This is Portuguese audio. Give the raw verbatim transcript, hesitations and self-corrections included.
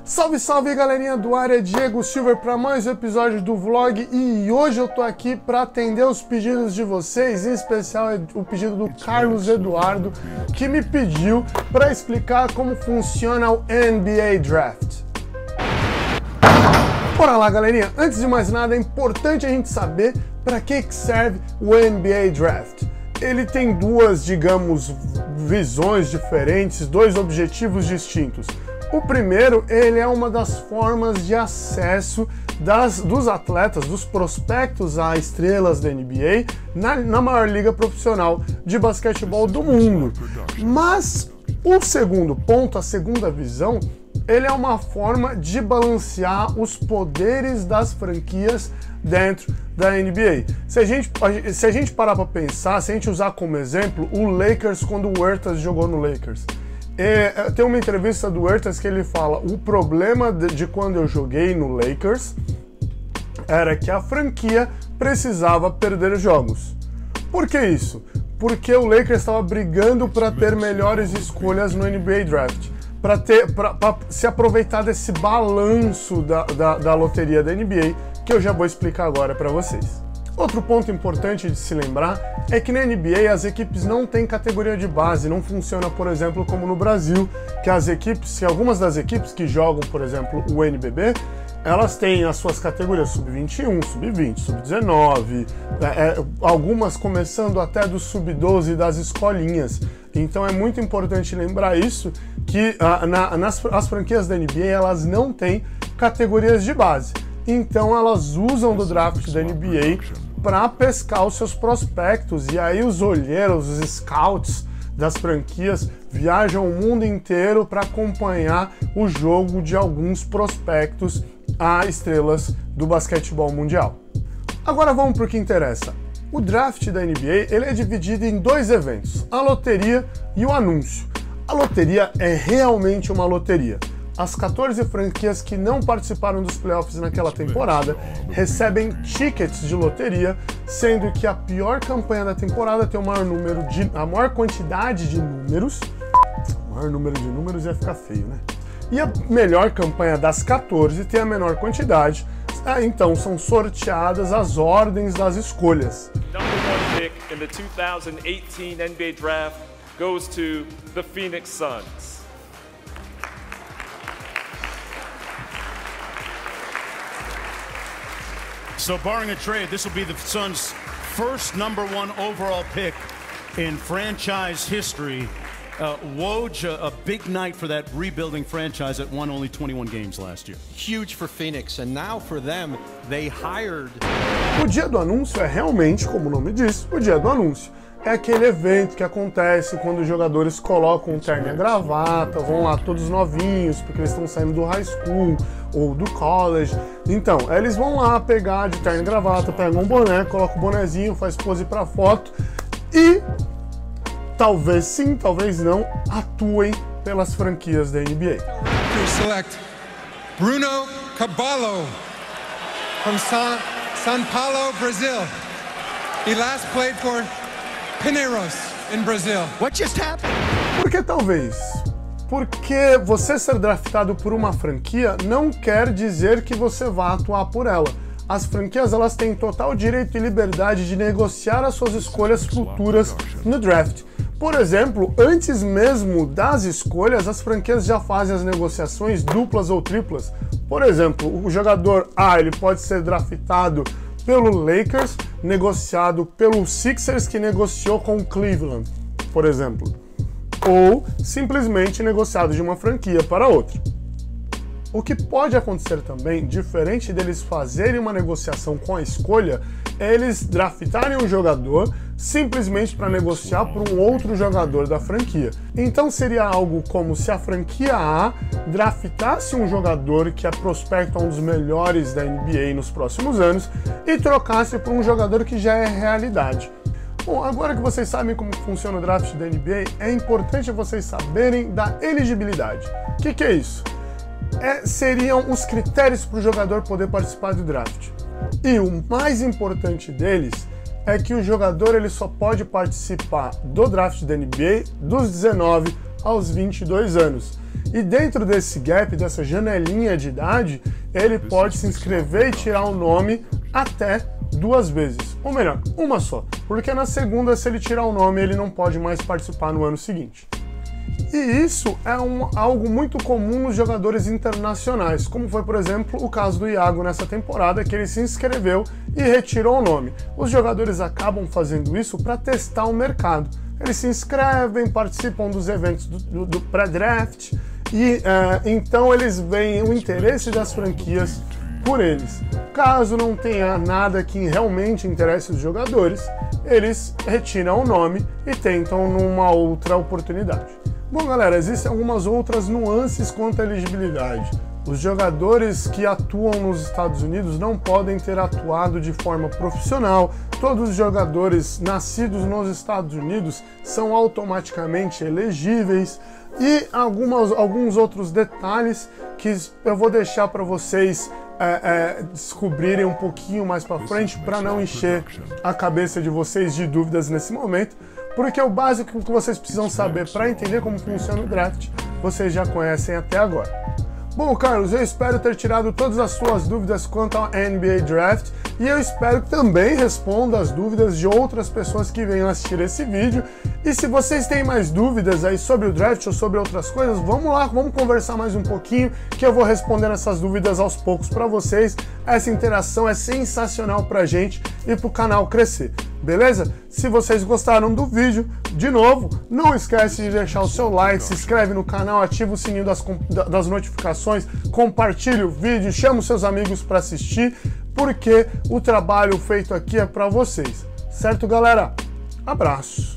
Salve, salve galerinha do área, Diego Silver para mais um episódio do vlog e hoje eu tô aqui para atender os pedidos de vocês, em especial o pedido do Carlos Eduardo, que me pediu para explicar como funciona o N B A Draft. Bora lá galerinha, antes de mais nada é importante a gente saber para que que serve o N B A Draft. Ele tem duas, digamos, visões diferentes, dois objetivos distintos. O primeiro, ele é uma das formas de acesso das, dos atletas, dos prospectos a estrelas da N B A na, na maior liga profissional de basquetebol do mundo. Mas o segundo ponto, a segunda visão, ele é uma forma de balancear os poderes das franquias dentro da N B A. Se a gente, se a gente parar para pensar, se a gente usar como exemplo o Lakers quando o Huertas jogou no Lakers. É, tem uma entrevista do Huertas que ele fala: o problema de, de quando eu joguei no Lakers era que a franquia precisava perder jogos. Por que isso? Porque o Lakers estava brigando para ter melhores escolhas no N B A Draft, para ter, para se aproveitar desse balanço da, da, da loteria da N B A, que eu já vou explicar agora para vocês. Outro ponto importante de se lembrar é que na N B A as equipes não têm categoria de base, não funciona, por exemplo, como no Brasil, que as equipes, que algumas das equipes que jogam, por exemplo, o N B B, elas têm as suas categorias sub vinte e um, sub vinte, sub dezenove, é, algumas começando até do sub doze das escolinhas. Então é muito importante lembrar isso, que a, na, nas as franquias da N B A elas não têm categorias de base. Então elas usam do draft da N B A para pescar os seus prospectos, e aí os olheiros, os scouts das franquias viajam o mundo inteiro para acompanhar o jogo de alguns prospectos a estrelas do basquetebol mundial. Agora vamos para o que interessa. O draft da N B A ele é dividido em dois eventos, a loteria e o anúncio. A loteria é realmente uma loteria. As quatorze franquias que não participaram dos playoffs naquela temporada recebem tickets de loteria, sendo que a pior campanha da temporada tem o maior número de, a maior quantidade de números, o maior número de números ia ficar feio, né? E a melhor campanha das quatorze tem a menor quantidade, então são sorteadas as ordens das escolhas. Number one pick in the two thousand eighteen N B A Draft goes to the Phoenix Suns. So barring a trade, this will be the Suns' first number one overall pick in franchise history. Uh, Woj, a, a big night for that rebuilding franchise that won only twenty-one games last year. Huge for Phoenix, and now for them, they hired... O dia do anúncio é realmente, como o nome diz, o dia do anúncio. É aquele evento que acontece quando os jogadores colocam um terno e gravata, vão lá todos novinhos, porque eles estão saindo do high school ou do college. Então, eles vão lá pegar de terno e gravata, pegam um boné, colocam o bonezinho, faz pose pra foto e, talvez sim, talvez não, atuem pelas franquias da N B A. To select Bruno Caballo from São, São Paulo, Brazil. He last played for Pinheiros in Brazil. What just happened? Por que talvez? Porque você ser draftado por uma franquia não quer dizer que você vá atuar por ela. As franquias elas têm total direito e liberdade de negociar as suas escolhas futuras no draft. Por exemplo, antes mesmo das escolhas, as franquias já fazem as negociações duplas ou triplas. Por exemplo, o jogador A ele pode ser draftado pelo Lakers, negociado pelo Sixers, que negociou com o Cleveland, por exemplo. Ou simplesmente negociado de uma franquia para outra. O que pode acontecer também, diferente deles fazerem uma negociação com a escolha, é eles draftarem um jogador simplesmente para negociar por um outro jogador da franquia. Então seria algo como se a franquia A draftasse um jogador que é prospecto a um dos melhores da N B A nos próximos anos e trocasse por um jogador que já é realidade. Bom, agora que vocês sabem como funciona o draft da N B A, é importante vocês saberem da elegibilidade. O que, que é isso? É, seriam os critérios para o jogador poder participar do draft. E o mais importante deles é que o jogador ele só pode participar do draft da N B A dos dezenove aos vinte e dois anos. E dentro desse gap, dessa janelinha de idade, ele pode se inscrever e tirar o nome até duas vezes, ou melhor, uma só, porque na segunda, se ele tirar o nome, ele não pode mais participar no ano seguinte. E isso é um, algo muito comum nos jogadores internacionais, como foi, por exemplo, o caso do Iago nessa temporada, que ele se inscreveu e retirou o nome. Os jogadores acabam fazendo isso para testar o mercado. Eles se inscrevem, participam dos eventos do, do, do pré-draft e uh, então eles veem o interesse das franquias por eles. Caso não tenha nada que realmente interesse os jogadores, eles retiram o nome e tentam numa outra oportunidade. Bom, galera, existem algumas outras nuances quanto à elegibilidade. Os jogadores que atuam nos Estados Unidos não podem ter atuado de forma profissional. Todos os jogadores nascidos nos Estados Unidos são automaticamente elegíveis. E algumas, alguns outros detalhes que eu vou deixar para vocês é, é, descobrirem um pouquinho mais para frente, para não encher a cabeça de vocês de dúvidas nesse momento, porque o básico que vocês precisam saber para entender como funciona o draft, vocês já conhecem até agora. Bom, Carlos, eu espero ter tirado todas as suas dúvidas quanto ao N B A Draft e eu espero que também responda as dúvidas de outras pessoas que venham assistir esse vídeo. E se vocês têm mais dúvidas aí sobre o draft ou sobre outras coisas, vamos lá, vamos conversar mais um pouquinho que eu vou respondendo essas dúvidas aos poucos para vocês. Essa interação é sensacional pra gente e pro canal crescer. Beleza? Se vocês gostaram do vídeo, de novo, não esquece de deixar o seu like, se inscreve no canal, ativa o sininho das, das notificações, compartilhe o vídeo, chama os seus amigos para assistir, porque o trabalho feito aqui é para vocês. Certo, galera? Abraço!